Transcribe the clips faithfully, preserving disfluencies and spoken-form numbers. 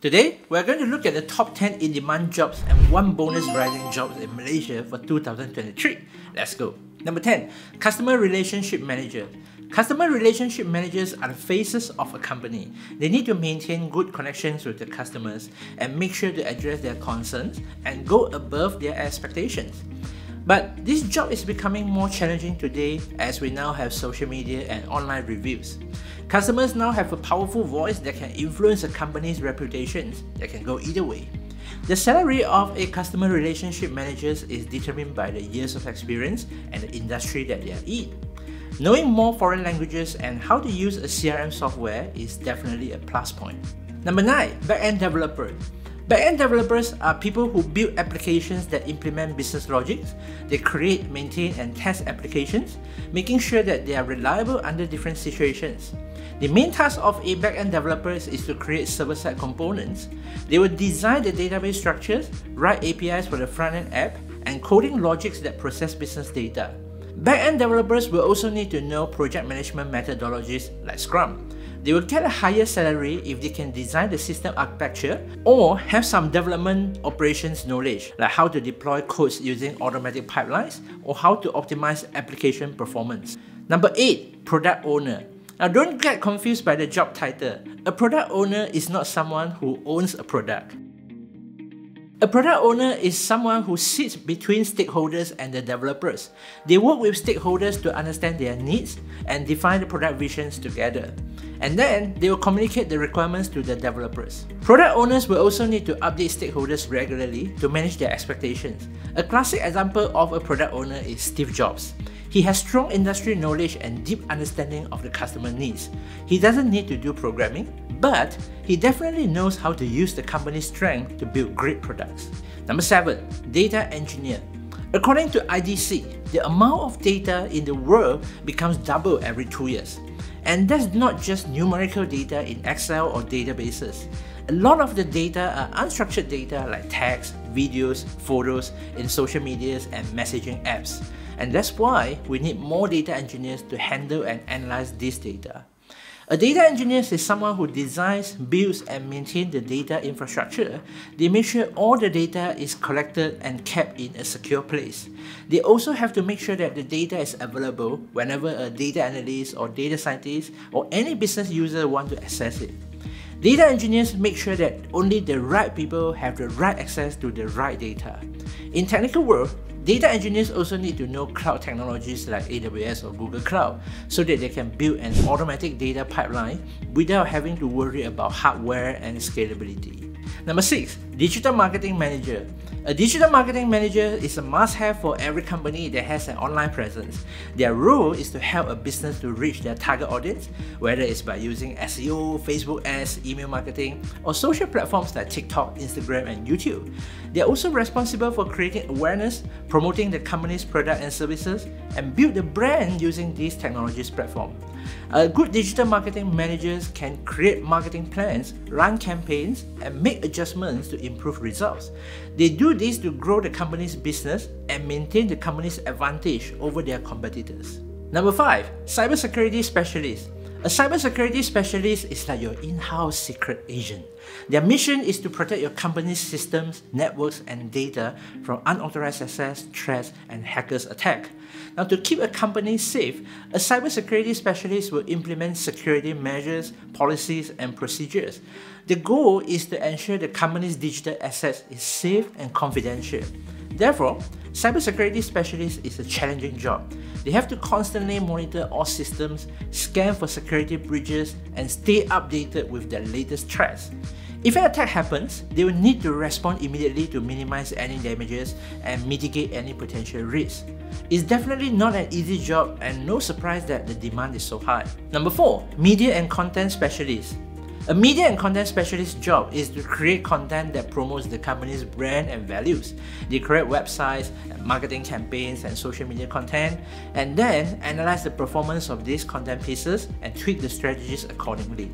Today, we're going to look at the top ten in-demand jobs and one bonus rising jobs in Malaysia for two thousand twenty-three. Let's go. Number ten. Customer Relationship Manager. Customer Relationship Managers are the faces of a company. They need to maintain good connections with the customers and make sure to address their concerns and go above their expectations. But this job is becoming more challenging today as we now have social media and online reviews. Customers now have a powerful voice that can influence a company's reputations that can go either way. The salary of a customer relationship manager is determined by the years of experience and the industry that they are in. Knowing more foreign languages and how to use a C R M software is definitely a plus point. Number nine. Backend Developer. Backend developers are people who build applications that implement business logics. They create, maintain, and test applications, making sure that they are reliable under different situations. The main task of a backend developer is to create server-side components. They will design the database structures, write A P Is for the front-end app, and coding logics that process business data. Backend developers will also need to know project management methodologies like Scrum. They will get a higher salary if they can design the system architecture or have some development operations knowledge, like how to deploy codes using automatic pipelines or how to optimize application performance. Number eight. Product Owner. Now don't get confused by the job title. A product owner is not someone who owns a product. A product owner is someone who sits between stakeholders and the developers. They work with stakeholders to understand their needs and define the product visions together. And then they will communicate the requirements to the developers. Product owners will also need to update stakeholders regularly to manage their expectations. A classic example of a product owner is Steve Jobs. He has strong industry knowledge and deep understanding of the customer needs. He doesn't need to do programming, but he definitely knows how to use the company's strength to build great products. Number seven. Data Engineer. According to I D C, the amount of data in the world becomes double every two years. And that's not just numerical data in Excel or databases. A lot of the data are unstructured data like text, videos, photos in social medias and messaging apps. And that's why we need more data engineers to handle and analyze this data. A data engineer is someone who designs, builds, and maintains the data infrastructure. They make sure all the data is collected and kept in a secure place. They also have to make sure that the data is available whenever a data analyst or data scientist or any business user want to access it. Data engineers make sure that only the right people have the right access to the right data. In technical world, data engineers also need to know cloud technologies like A W S or Google Cloud so that they can build an automatic data pipeline without having to worry about hardware and scalability. Number six. Digital Marketing Manager. A digital marketing manager is a must-have for every company that has an online presence. Their role is to help a business to reach their target audience, whether it's by using S E O, Facebook ads, email marketing, or social platforms like TikTok, Instagram, and YouTube. They are also responsible for creating awareness, promoting the company's product and services, and build the brand using these technologies platform. A good digital marketing managers can create marketing plans, run campaigns, and make adjustments to improve results. They do this to grow the company's business and maintain the company's advantage over their competitors. Number five. Cybersecurity Specialist. A cybersecurity specialist is like your in-house secret agent. Their mission is to protect your company's systems, networks, and data from unauthorized access, threats, and hackers' attack. Now, to keep a company safe, a cybersecurity specialist will implement security measures, policies, and procedures. The goal is to ensure the company's digital assets is safe and confidential. Therefore, cybersecurity specialist is a challenging job. They have to constantly monitor all systems, scan for security breaches, and stay updated with the latest threats. If an attack happens, they will need to respond immediately to minimize any damages and mitigate any potential risks. It's definitely not an easy job and no surprise that the demand is so high. Number four. Media and Content Specialist. A media and content specialist job is to create content that promotes the company's brand and values. They create websites, marketing campaigns, and social media content, and then analyze the performance of these content pieces and tweak the strategies accordingly.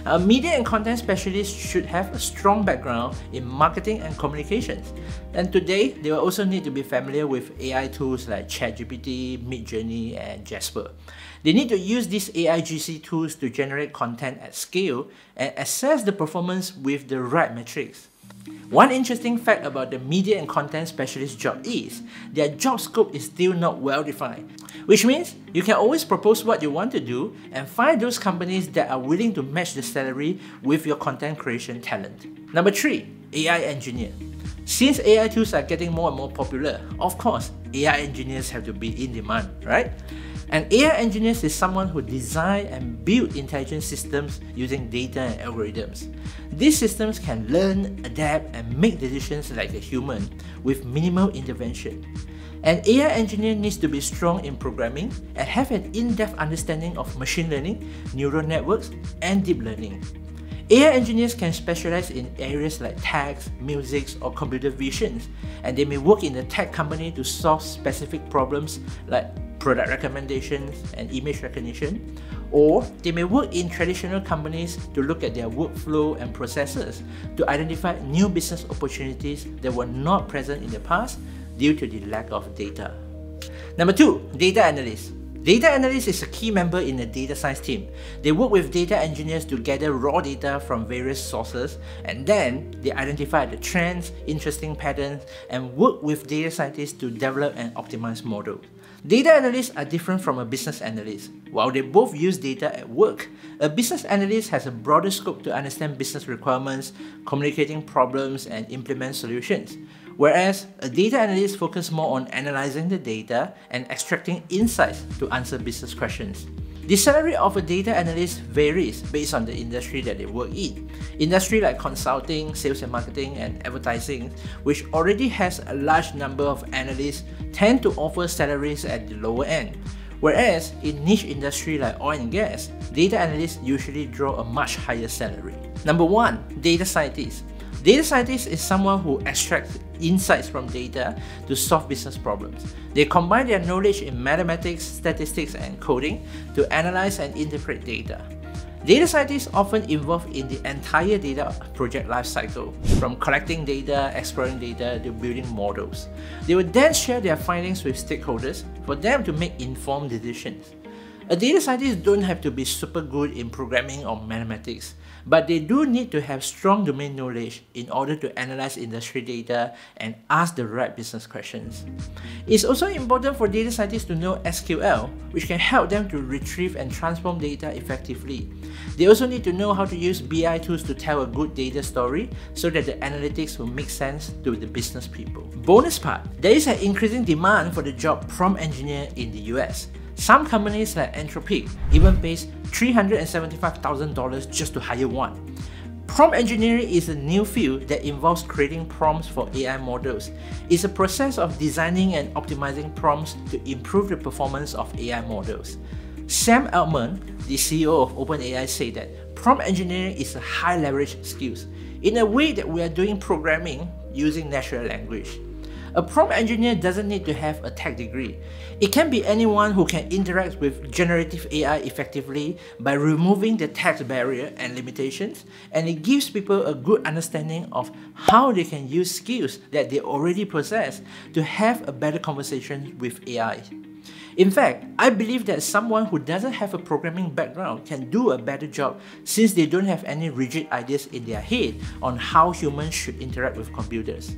A media and content specialist should have a strong background in marketing and communications. And today, they will also need to be familiar with A I tools like ChatGPT, Midjourney, and Jasper. They need to use these A I G C tools to generate content at scale and assess the performance with the right metrics. One interesting fact about the media and content specialist job is their job scope is still not well defined, which means you can always propose what you want to do and find those companies that are willing to match the salary with your content creation talent. Number three, A I engineer. Since A I tools are getting more and more popular, of course, A I engineers have to be in demand, right? An A I engineer is someone who design and build intelligent systems using data and algorithms. These systems can learn, adapt, and make decisions like a human with minimal intervention. An A I engineer needs to be strong in programming and have an in-depth understanding of machine learning, neural networks, and deep learning. A I engineers can specialize in areas like text, music, or computer vision, and they may work in a tech company to solve specific problems like product recommendations and image recognition, or they may work in traditional companies to look at their workflow and processes to identify new business opportunities that were not present in the past due to the lack of data. Number two, data analyst. Data analyst is a key member in the data science team. They work with data engineers to gather raw data from various sources, and then they identify the trends, interesting patterns, and work with data scientists to develop and optimize models. Data analysts are different from a business analyst. While they both use data at work, a business analyst has a broader scope to understand business requirements, communicating problems, and implement solutions. Whereas a data analyst focuses more on analyzing the data and extracting insights to answer business questions. The salary of a data analyst varies based on the industry that they work in. Industry like consulting, sales and marketing, and advertising, which already has a large number of analysts, tend to offer salaries at the lower end. Whereas in niche industry like oil and gas, data analysts usually draw a much higher salary. Number one, data scientist. Data scientist is someone who extracts insights from data to solve business problems. They combine their knowledge in mathematics, statistics, and coding to analyze and interpret data. Data scientists often involved in the entire data project lifecycle, from collecting data, exploring data, to building models. They will then share their findings with stakeholders for them to make informed decisions. A data scientist don't have to be super good in programming or mathematics, but they do need to have strong domain knowledge in order to analyze industry data and ask the right business questions. It's also important for data scientists to know S Q L, which can help them to retrieve and transform data effectively. They also need to know how to use B I tools to tell a good data story so that the analytics will make sense to the business people. Bonus part, there is an increasing demand for the job prompt engineer in the U S. Some companies like Anthropic even pays three hundred seventy-five thousand dollars just to hire one. Prompt engineering is a new field that involves creating prompts for A I models. It's a process of designing and optimizing prompts to improve the performance of A I models. Sam Altman, the C E O of OpenAI, said that prompt engineering is a high leverage skill, in a way that we are doing programming using natural language. A prompt engineer doesn't need to have a tech degree. It can be anyone who can interact with generative A I effectively by removing the text barrier and limitations, and it gives people a good understanding of how they can use skills that they already possess to have a better conversation with A I. In fact, I believe that someone who doesn't have a programming background can do a better job since they don't have any rigid ideas in their head on how humans should interact with computers.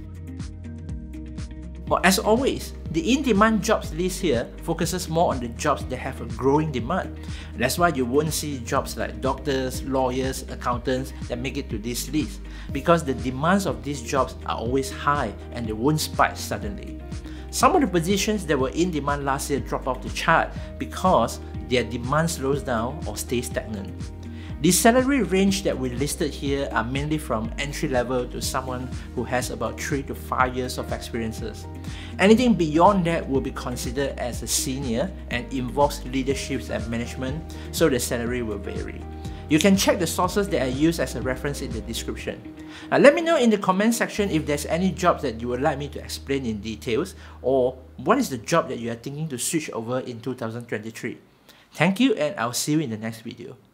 But as always, the in-demand jobs list here focuses more on the jobs that have a growing demand. That's why you won't see jobs like doctors, lawyers, accountants that make it to this list, because the demands of these jobs are always high and they won't spike suddenly. Some of the positions that were in demand last year drop off the chart because their demand slows down or stays stagnant. The salary range that we listed here are mainly from entry level to someone who has about three to five years of experiences. Anything beyond that will be considered as a senior and involves leadership and management, so the salary will vary. You can check the sources that I use as a reference in the description. Now, let me know in the comment section if there's any jobs that you would like me to explain in details, or what is the job that you are thinking to switch over in two thousand twenty-three. Thank you, and I'll see you in the next video.